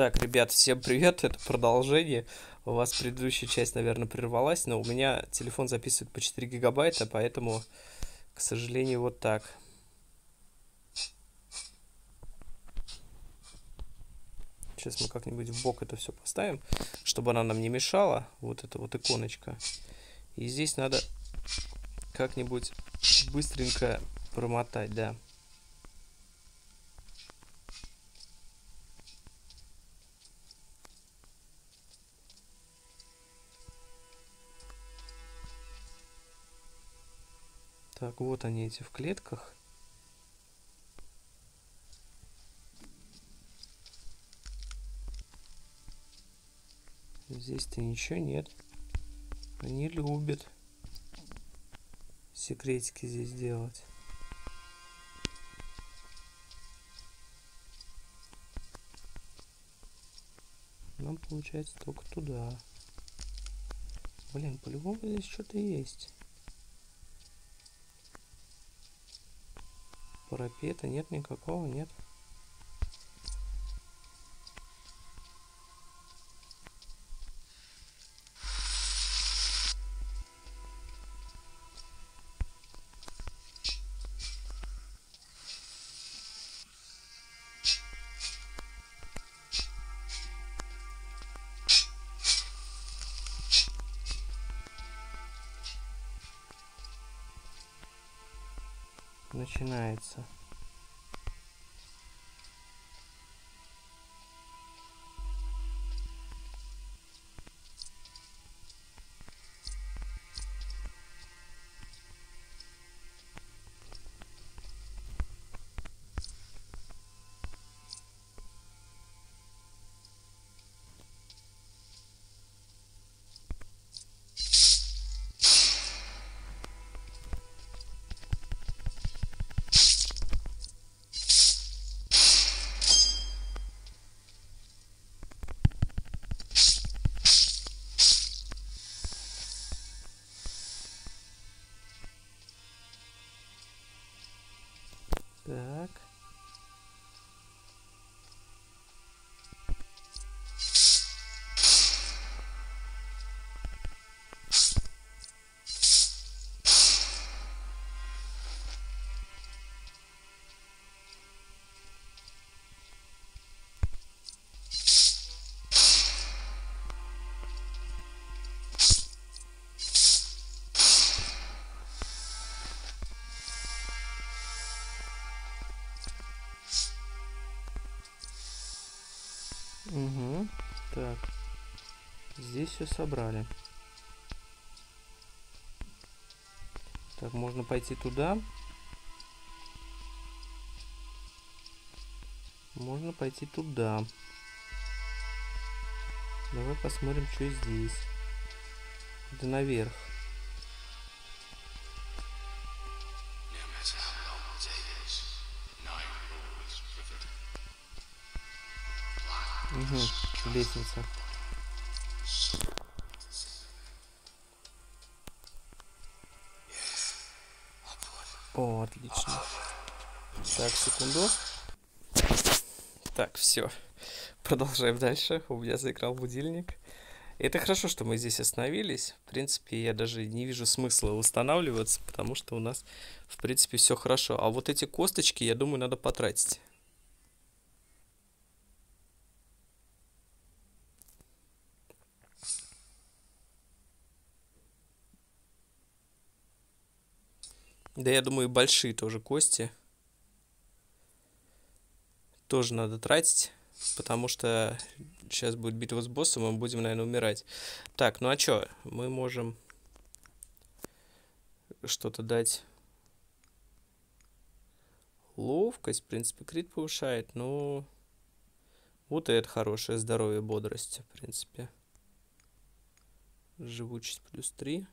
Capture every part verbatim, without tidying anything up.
Так, ребят, всем привет, это продолжение. У вас предыдущая часть, наверное, прервалась, но у меня телефон записывает по четыре гигабайта, поэтому, к сожалению, вот так. Сейчас мы как-нибудь в бок это все поставим, чтобы она нам не мешала, вот эта вот иконочка. И здесь надо как-нибудь быстренько промотать, да. Так, вот они эти в клетках. Здесь-то ничего нет. Они любят секретики здесь делать. Нам получается только туда. Блин, по-любому здесь что-то есть. Парапета нет никакого, нет. Начинается. Так. Угу. Так. Здесь все собрали. Так, можно пойти туда. Можно пойти туда. Давай посмотрим, что здесь. Да наверх. Угу, лестница. О, отлично. Так, секунду. Так, все. Продолжаем дальше. У меня заиграл будильник. Это хорошо, что мы здесь остановились. В принципе, я даже не вижу смысла устанавливаться, потому что у нас, в принципе, все хорошо. А вот эти косточки, я думаю, надо потратить. Да, я думаю, и большие тоже кости тоже надо тратить, потому что сейчас будет битва с боссом, и мы будем, наверное, умирать. Так, ну а чё? Мы можем что-то дать. Ловкость, в принципе, крит повышает, но вот и это хорошее здоровье, бодрость, в принципе. Живучесть плюс три.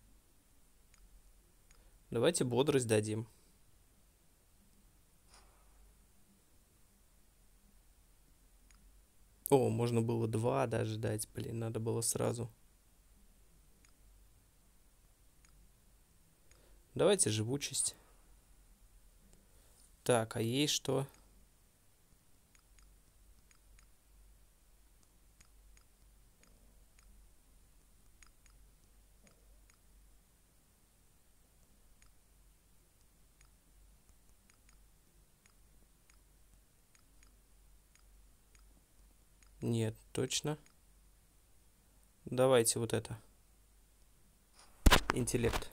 Давайте бодрость дадим. О, можно было два даже дать, блин, надо было сразу. Давайте живучесть. Так, а ей что? Нет, точно. Давайте вот это. Интеллект.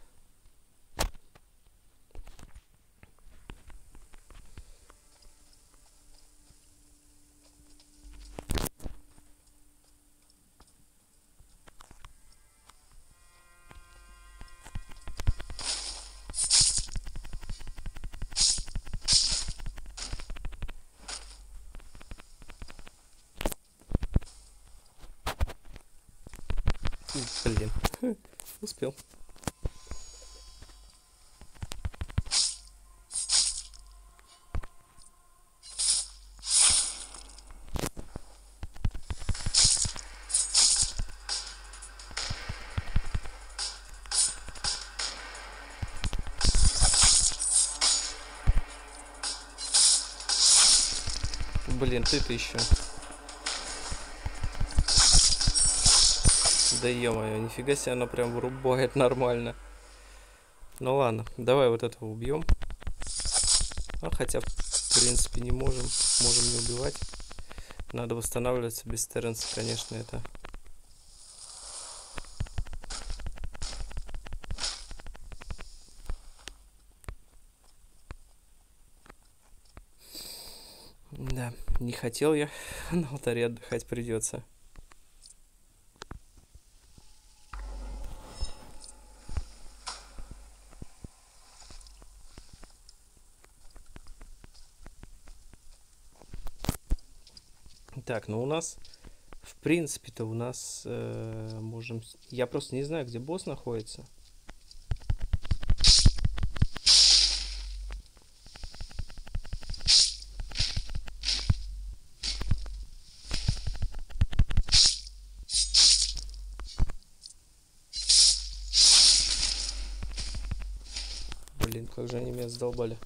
Блин, успел. Блин, ты-то еще. Да ё-моё, нифига себе, оно прям вырубает нормально. Ну ладно, давай вот этого убьем. А хотя, в принципе, не можем. Можем не убивать. Надо восстанавливаться без Терренса, конечно, это. Да, не хотел я. На алтаре отдыхать придется. Так, ну у нас, в принципе-то у нас э, можем... Я просто не знаю, где босс находится. Блин, как же они меня задолбали.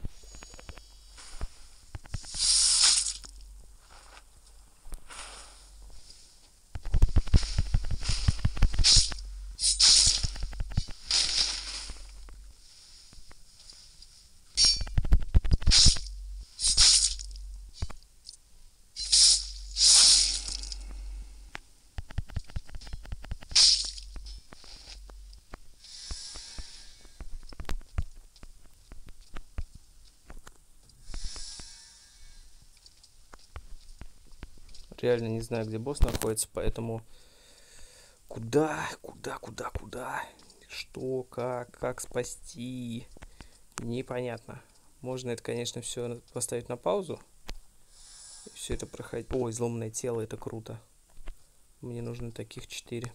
Реально не знаю, где босс находится, поэтому... Куда, куда, куда, куда? Что, как, как спасти? Непонятно. Можно это, конечно, все поставить на паузу. Все это проходить. Ой, изломанное тело, это круто. Мне нужно таких четыре.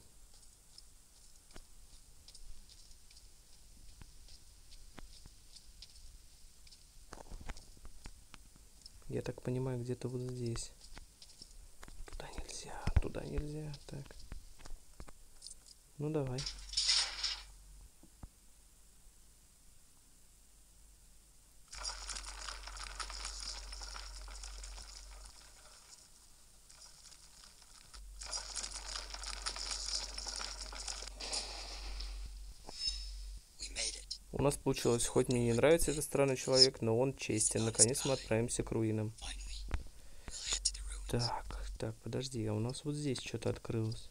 Я так понимаю, где-то вот здесь. Туда нельзя, туда нельзя. Так. Ну давай. У нас получилось, хоть мне не нравится этот странный человек, но он честен. Наконец мы отправимся к руинам. Так, так, подожди, а у нас вот здесь что-то открылось.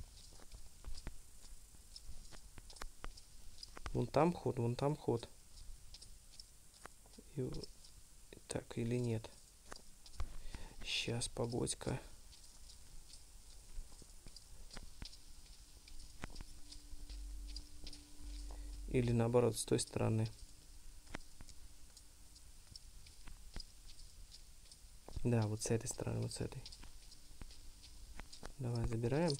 Вон там ход, вон там ход. И... Так, или нет? Сейчас, погодь-ка. Или наоборот, с той стороны. Да, вот с этой стороны, вот с этой. Давай, забираем.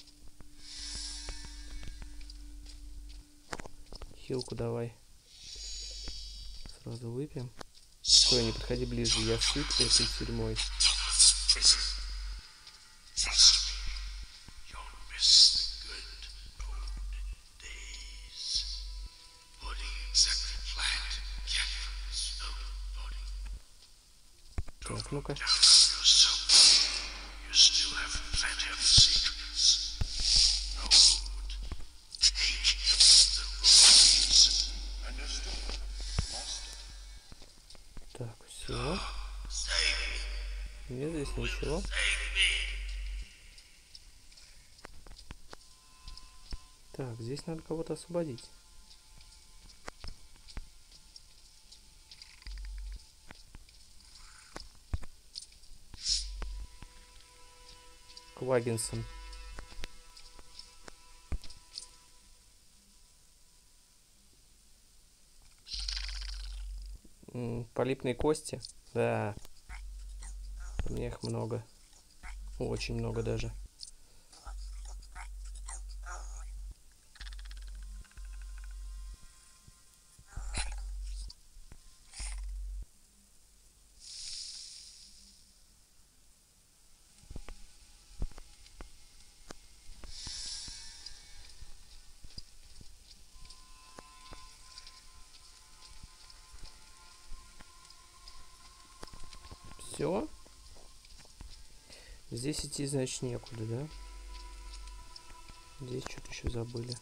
Хилку давай. Сразу выпьем. Стой, не подходи ближе, я сыт этой тюрьмой. Так, ну-ка. Так, все. Нет здесь ничего. Так, здесь надо кого-то освободить. Квагинсон. М, Полипные кости. Да. У меня их много. Очень много даже. Все. Здесь идти, значит, некуда, да? Здесь что-то еще забыли.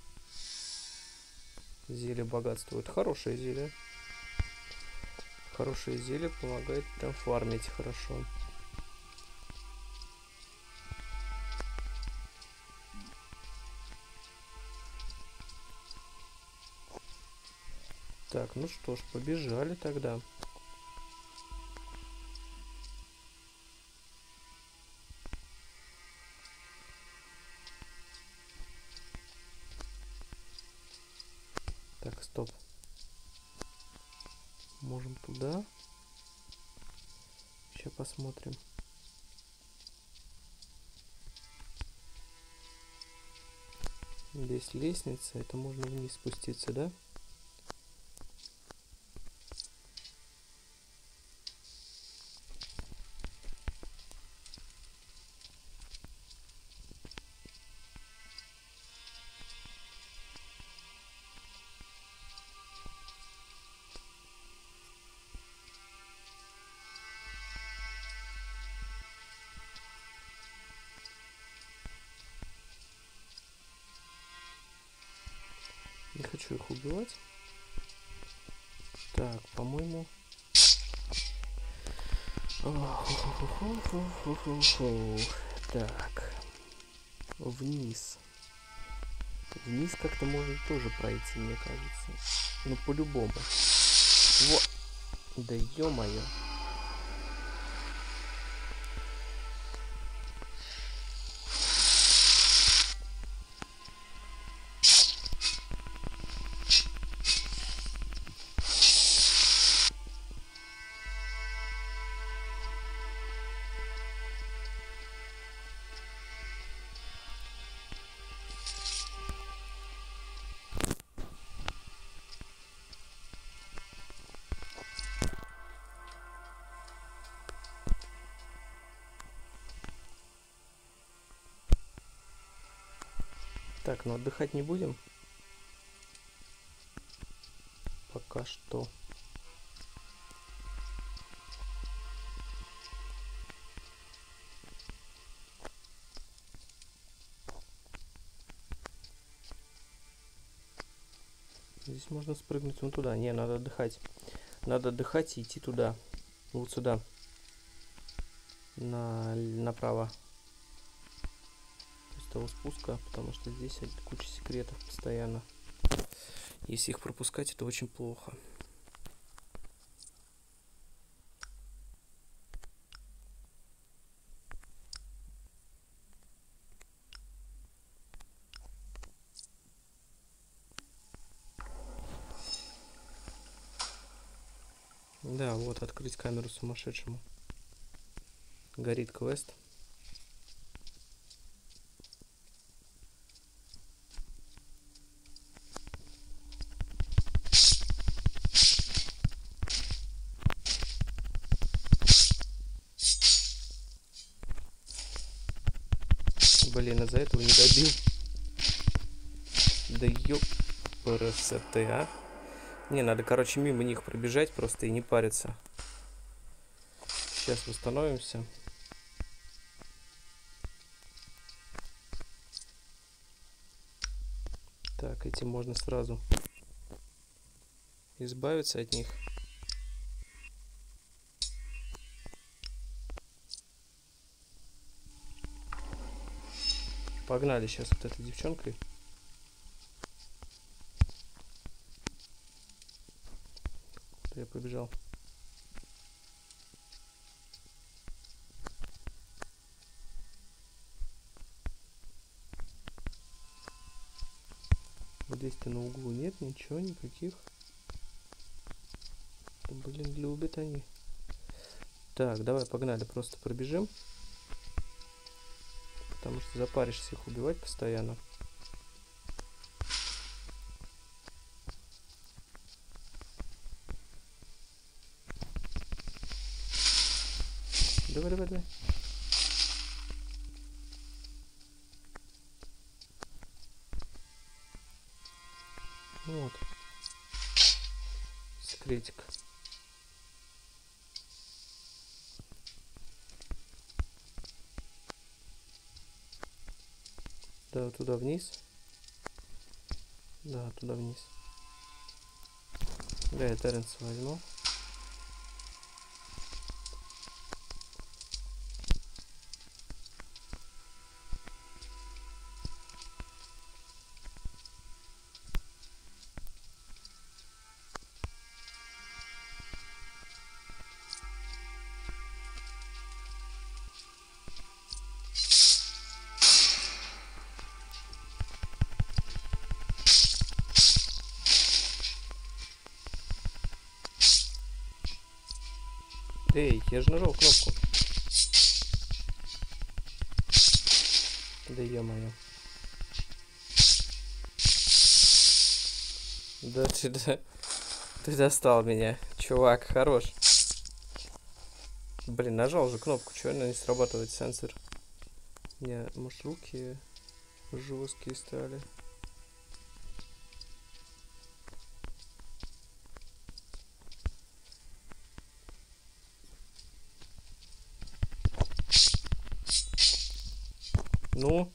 Зелье богатства. Это хорошее зелье. Хорошее зелье помогает прям фармить хорошо. Так, ну что ж, побежали тогда. Так, стоп. Можем туда. Сейчас посмотрим. Здесь лестница. Это можно вниз спуститься, да? Не хочу их убивать. Так, по-моему... Так. Вниз. Вниз как-то можно тоже пройти, мне кажется. Ну, по-любому. Вот. Да ё-моё. Так, ну отдыхать не будем. Пока что. Здесь можно спрыгнуть вон туда. Не, надо отдыхать. Надо отдыхать и идти туда. Вот сюда. На... Направо. То есть того спуска, потому что здесь куча секретов постоянно. Если их пропускать, это очень плохо. Да, вот открыть камеру сумасшедшему. Горит квест. Блин, из-за этого не добил. Да ёпрст, а. Не, надо, короче, мимо них пробежать просто и не париться. Сейчас восстановимся. Так, этим можно сразу избавиться от них. Погнали сейчас вот этой девчонкой. побежал. Вот здесь-то на углу нет ничего, никаких. Да, блин, любят они. Так, давай, погнали, просто пробежим. Потому что запаришься их убивать постоянно. Давай, давай, давай. Вот. Секретик. Да, туда вниз. Да, туда вниз. Да, я Терренса возьму. Эй, я же нажал кнопку. Да ё-моё. Да ты, да, ты достал меня, чувак, хорош. Блин, нажал же кнопку, чего она не срабатывает сенсор? У меня, может, руки жесткие стали. Ну?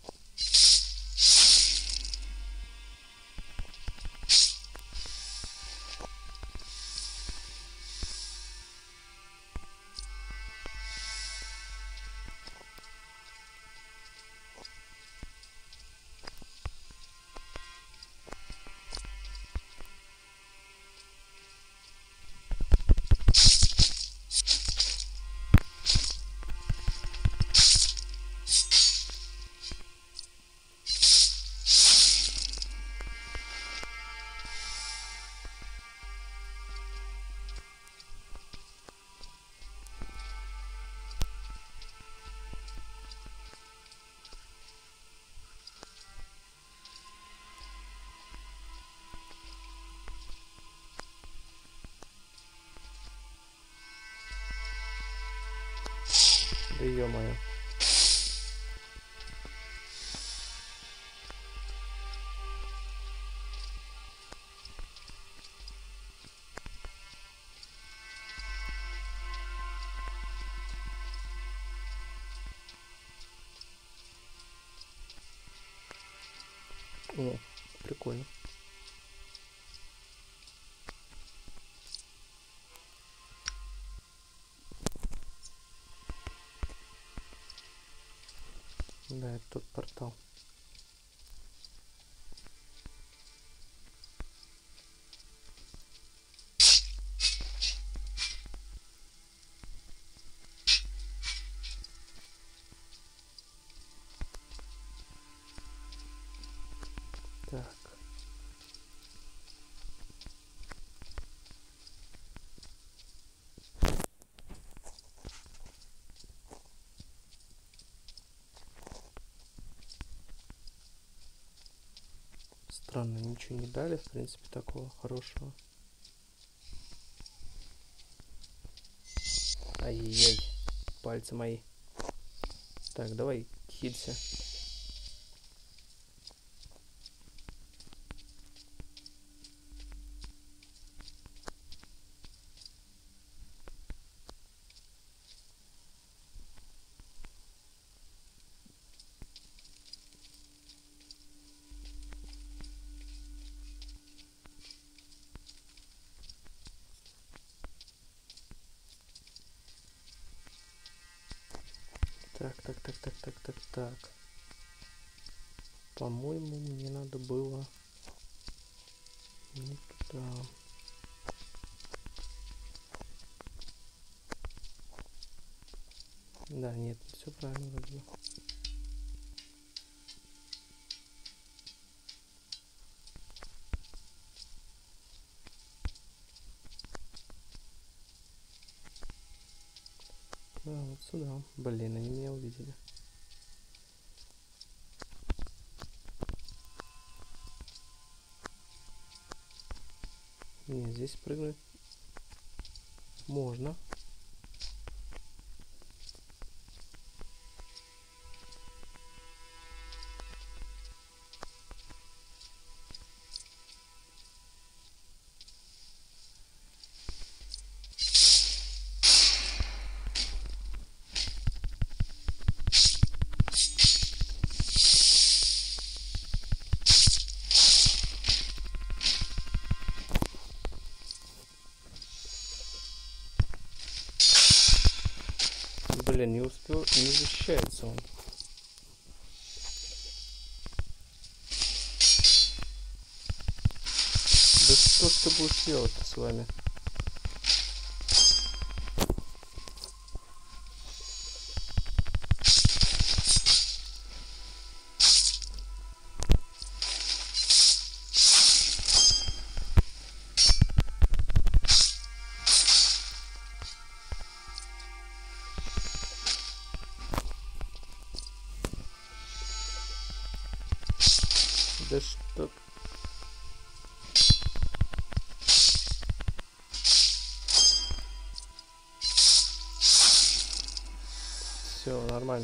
Да ё-моё. О, прикольно. Да, это тот портал. Так. Странно, ничего не дали, в принципе, такого хорошего. Ай-яй-яй, пальцы мои. Так, давай, хилься. Так, так, так, так, так, так, так. По-моему, мне надо было не туда. Да, нет, все правильно вроде бы. Да, вот сюда. Блин, они меня увидели. Не, здесь прыгнуть можно. Блин, не успел, не защищается он. Да что ж ты будешь делать-то с вами? Да что? Все, нормально.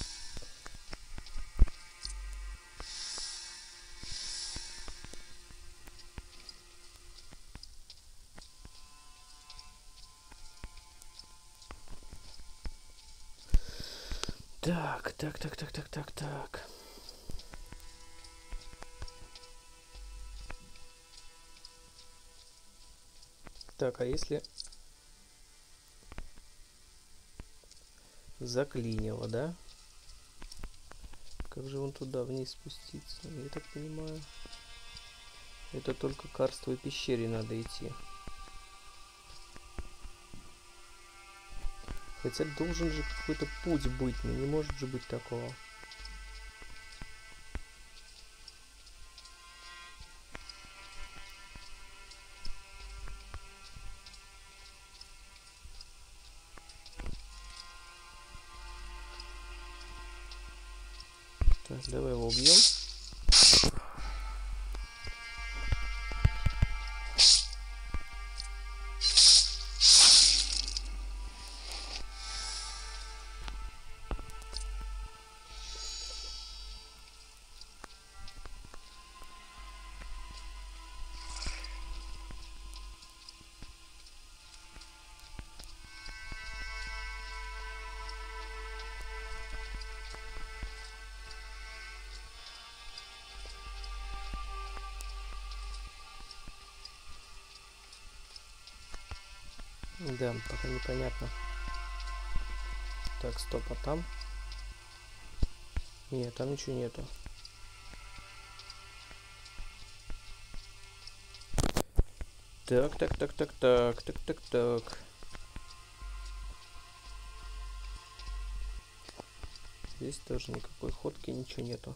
Так, так, так, так, так, так, так. Так, а если заклинило, да? Как же он туда вниз спуститься? Я так понимаю. Это только к карстовой пещере надо идти. Хотя должен же какой-то путь быть, но не может же быть такого. Так, давай его убьем. Да, пока непонятно. Так, стоп, а там? Нет, там ничего нету. Так, так, так, так, так, так, так, так. Здесь тоже никакой ходки, ничего нету.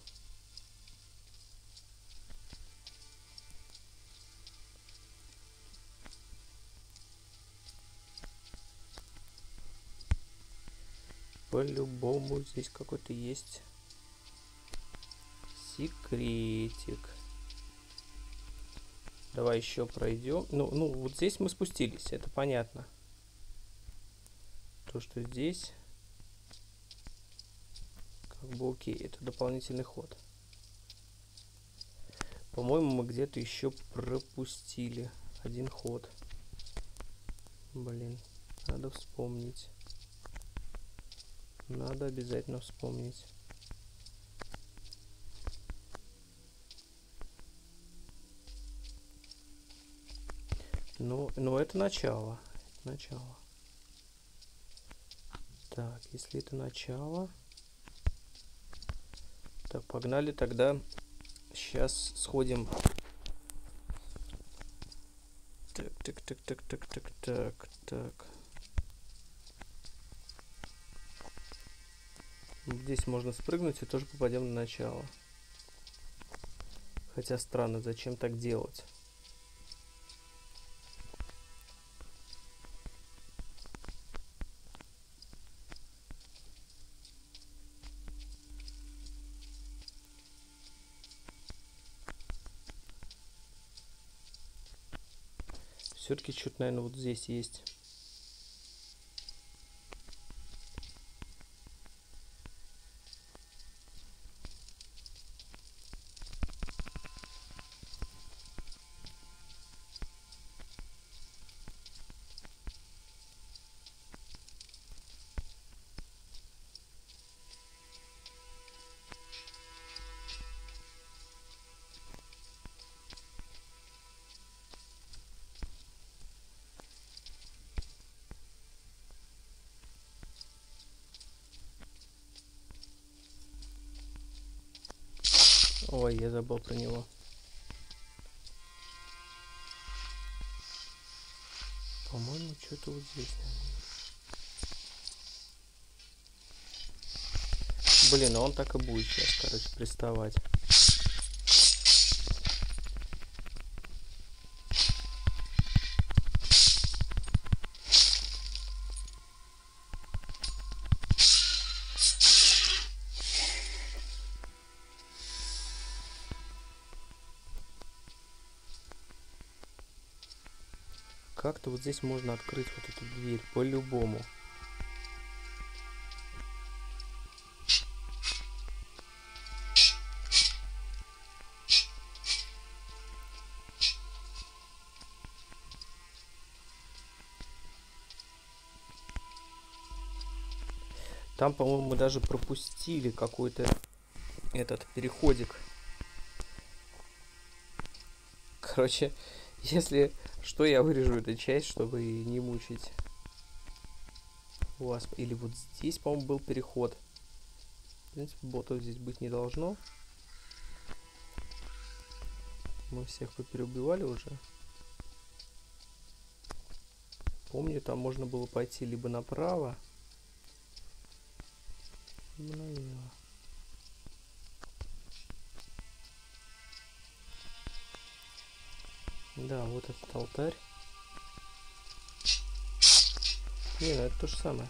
По-любому здесь какой-то есть секретик. Давай еще пройдем. Ну, ну, вот здесь мы спустились, это понятно. То, что здесь как бы окей, это дополнительный ход. По-моему, мы где-то еще пропустили один ход. Блин, надо вспомнить. Надо обязательно вспомнить. Ну, ну это начало. Это начало. Так, если это начало... Так, погнали тогда. Сейчас сходим. Так, так, так, так, так, так, так, так. Здесь можно спрыгнуть и тоже попадем на начало. Хотя странно, зачем так делать? Все-таки что-то, наверное, вот здесь есть. Ой, я забыл про него. По-моему, что-то вот здесь. Блин, а он так и будет сейчас, короче, приставать. Как-то вот здесь можно открыть вот эту дверь по-любому. Там, по-моему, мы даже пропустили какой-то этот переходик. Короче, если что, я вырежу эту часть, чтобы не мучить вас. Или вот здесь, по-моему, был переход. В принципе, ботов здесь быть не должно. Мы всех попереубивали уже. Помню, там можно было пойти либо направо, либо налево. Да, вот этот алтарь. Не, ну это то же самое.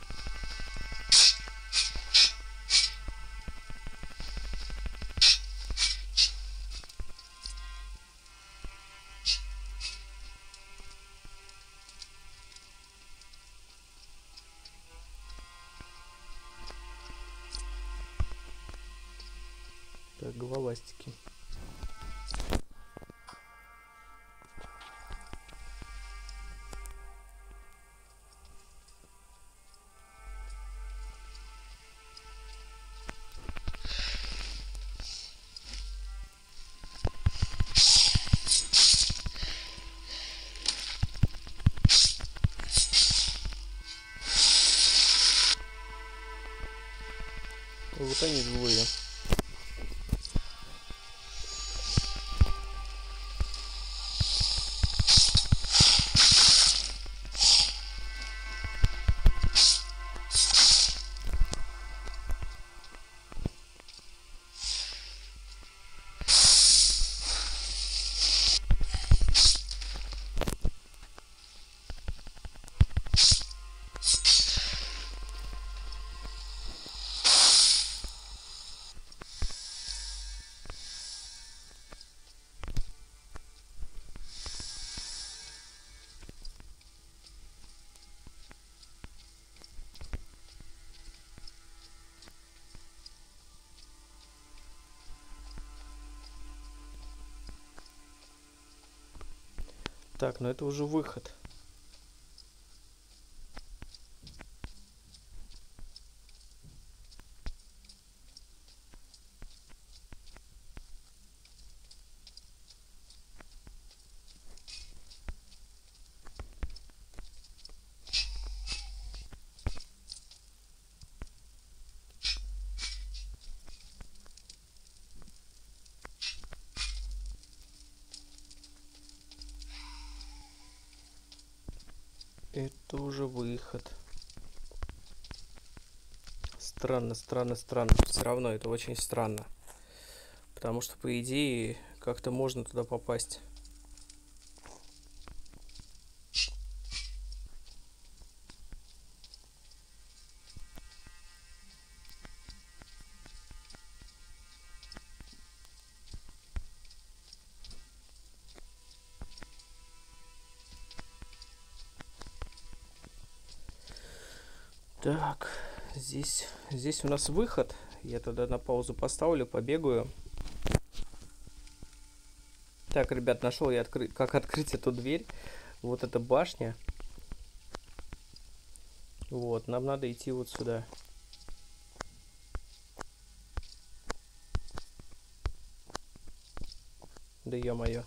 Так, головастики. Вот они двое. Так, ну это уже выход. Это уже выход. Странно, странно, странно. Все равно это очень странно. Потому что, по идее, как-то можно туда попасть. Так, здесь, здесь у нас выход. Я тогда на паузу поставлю, побегаю. Так, ребят, нашел я, откры... как открыть эту дверь. Вот эта башня. Вот, нам надо идти вот сюда. Да ё-моё.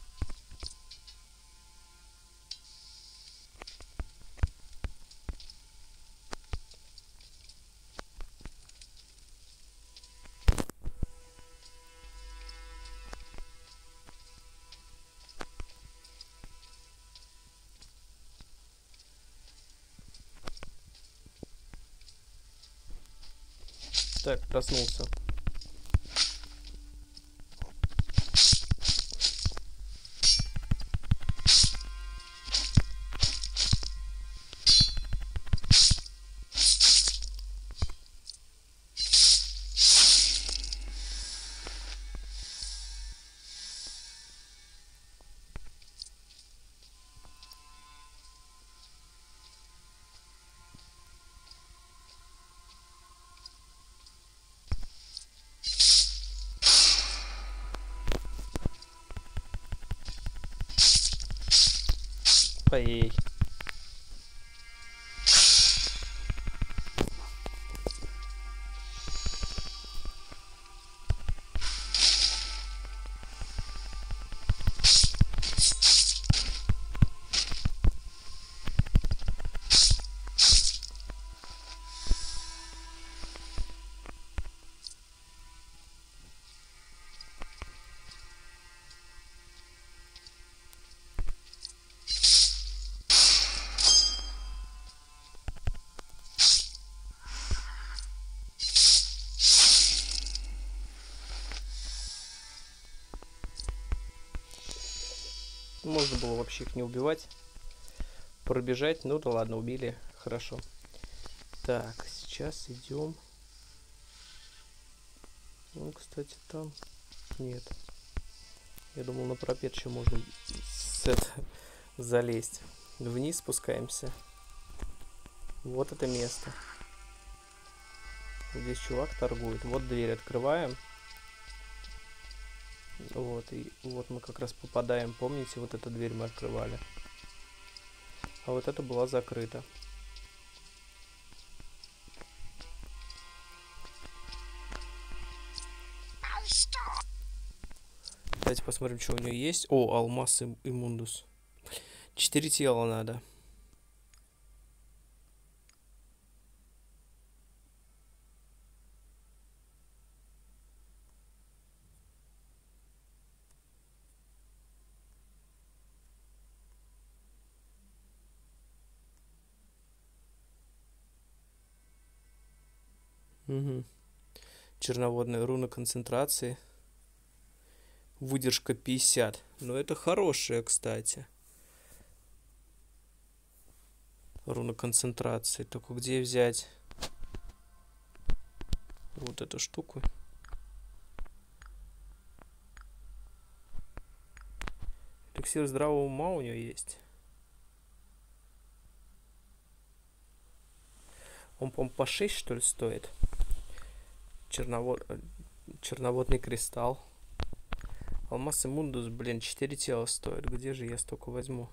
Так, проснулся. Ой. Можно было вообще их не убивать. Пробежать. Ну да ладно, убили. Хорошо. Так, сейчас идем. Ну, кстати, там нет. Я думал, на пропет еще можно с это, залезть. Вниз спускаемся. Вот это место. Здесь чувак торгует. Вот дверь открываем. Вот, и вот мы как раз попадаем. Помните, вот эту дверь мы открывали. А вот эта была закрыта. Давайте посмотрим, что у нее есть. О, алмаз и иммундус. Четыре тела надо. Угу. Черноводная руна концентрации. Выдержка пятьдесят. Но это хорошая, кстати. Руна концентрации. Только где взять вот эту штуку? Эликсир здравого ума у нее есть. Он, по-моему, по шесть, что ли, стоит. Черновод... Черноводный кристалл. Алмаз и мундус, блин, четыре тела стоит. Где же я столько возьму?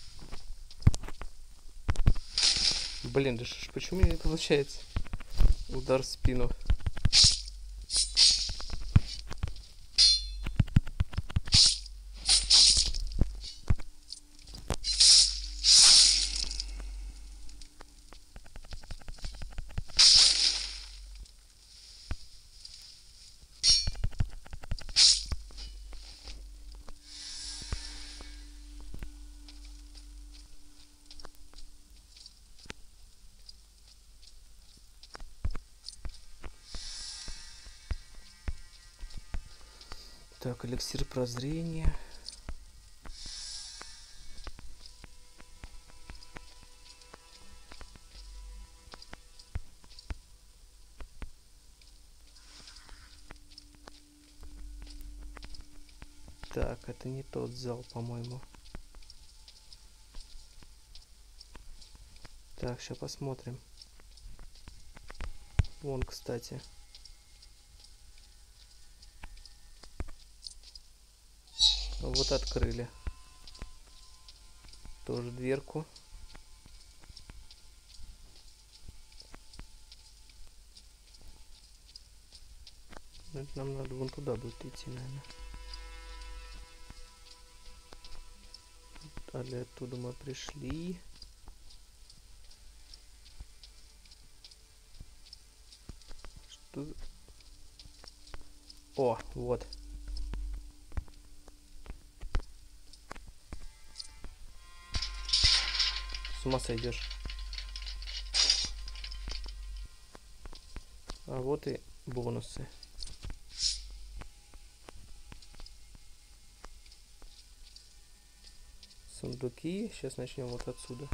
Блин, да что ж, почему мне не получается? Удар в спину. Так, эликсир прозрения. Так, это не тот зал, по-моему. Так, сейчас посмотрим. Вон, кстати. Вот открыли. Тоже дверку. Это нам надо вон туда будет идти, наверное. Далее оттуда мы пришли. Что? О, вот. С ума сойдешь. А вот и бонусы. Сундуки. Сейчас начнем вот отсюда.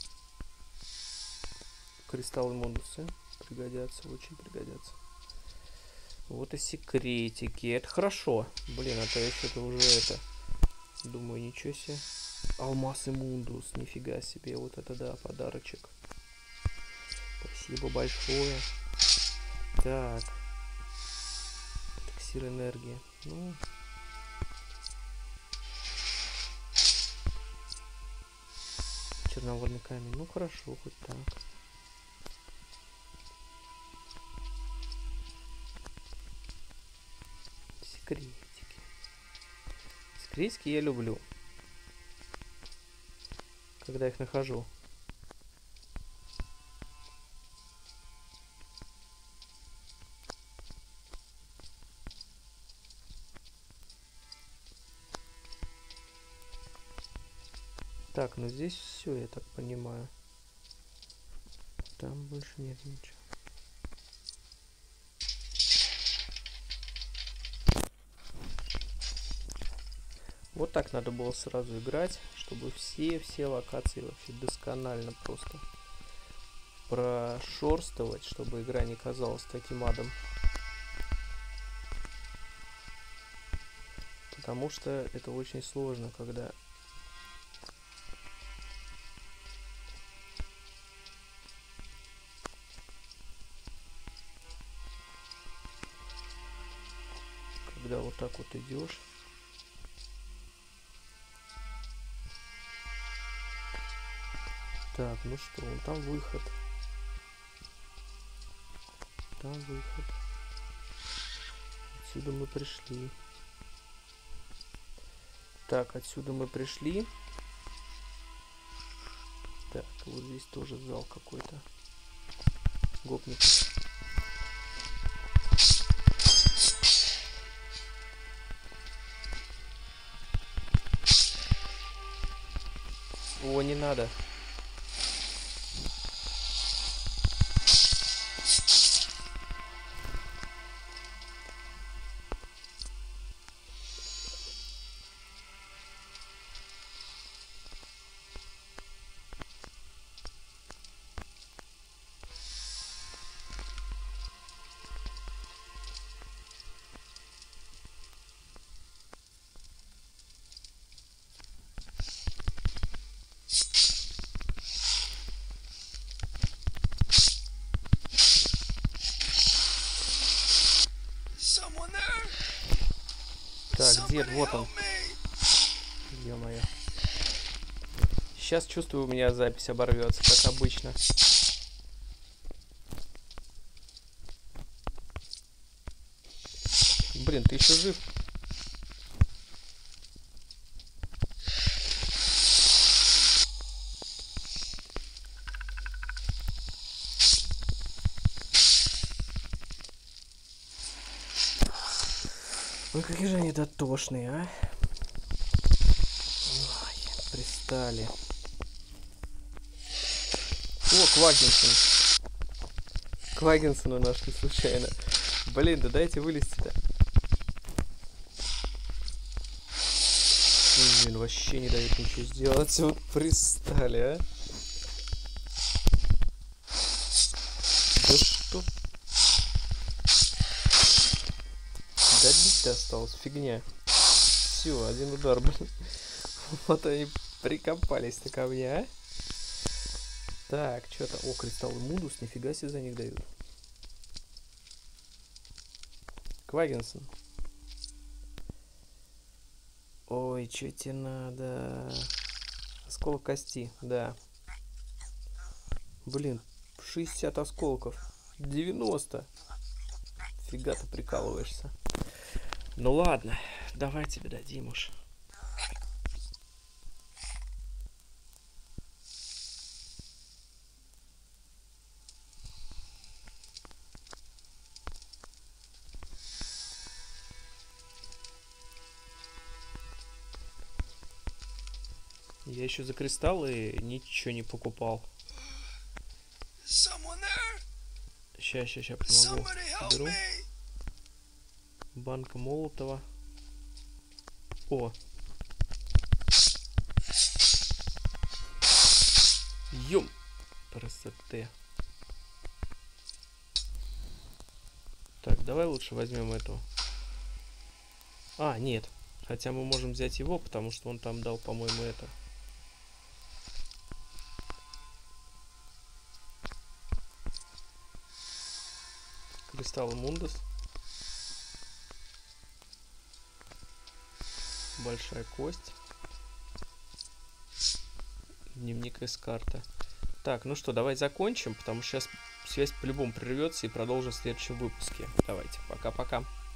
Кристаллы модусы пригодятся, очень пригодятся. Вот и секретики. Это хорошо. Блин, а то я что-то уже это... Думаю, ничего себе. Алмаз и мундус. Нифига себе. Вот это да, подарочек. Спасибо большое. Так. Эликсир энергии. Ну... Черноводный камень. Ну хорошо, хоть так. Секретики. Секретики я люблю. Когда их нахожу. Так, ну здесь все, я так понимаю. Там больше нет ничего. Вот так надо было сразу играть, чтобы все-все локации вообще досконально просто прошерстывать, чтобы игра не казалась таким адом. Потому что это очень сложно, когда... Когда вот так вот идешь. Так, ну что, вон там выход. Там выход. Отсюда мы пришли. Так, отсюда мы пришли. Так, вот здесь тоже зал какой-то. Гопников. О, не надо. Так, дед, вот он. Ё-моё. Сейчас чувствую, у меня запись оборвется, как обычно. Блин, ты еще жив? Ой, какие же они дотошные, а? Ой, пристали. О, Квагенсон. Квагенсона нашли случайно. Блин, да дайте вылезти-то. Блин, вообще не дают ничего сделать. Вот пристали, а? Да что? Добить-то осталось, фигня. Все, один удар, блин. Вот они прикопались-то ко мне, а? Так, что-то... О, кристалл Мудус, нифига себе за них дают. Квагенсон. Ой, что тебе надо? Осколок кости, да. Блин, шестьдесят осколков. девяносто. Фига ты прикалываешься. Ну ладно, давай тебе дадим уж. Я еще за кристаллы ничего не покупал. Ща, ща, ща помогу. Беру. Банка Молотова. О. Юм. Красоты. Так, давай лучше возьмем эту. А, нет. Хотя мы можем взять его, потому что он там дал, по-моему, это. Кристалл Мундус. Большая кость. Дневник из карты. Так, ну что, давай закончим, потому что сейчас связь по-любому прервется и продолжим в следующем выпуске. Давайте, пока-пока.